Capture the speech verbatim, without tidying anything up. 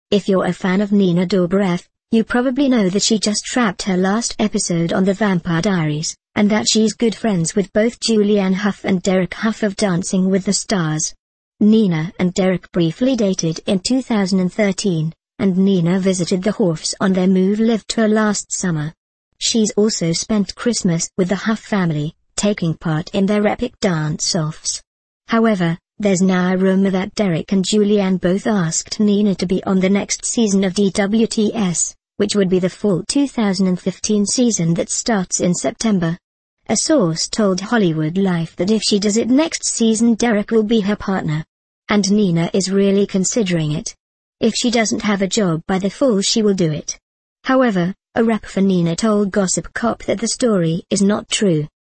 If you're a fan of Nina Dobrev, you probably know that she just wrapped her last episode on The Vampire Diaries, and that she's good friends with both Julianne Hough and Derek Hough of Dancing with the Stars. Nina and Derek briefly dated in two thousand thirteen, and Nina visited the Houghs on their move-live tour last summer. She's also spent Christmas with the Hough family, taking part in their epic dance-offs. However, there's now a rumor that Derek and Julianne both asked Nina to be on the next season of D W T S, which would be the fall two thousand fifteen season that starts in September. A source told Hollywood Life that if she does it next season, Derek will be her partner. And Nina is really considering it. If she doesn't have a job by the fall, she will do it. However, a rep for Nina told Gossip Cop that the story is not true.